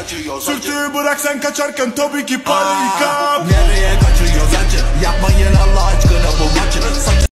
acıyor. Sürtüğü bırak sen kaçarken tabii ki panik up. Nereye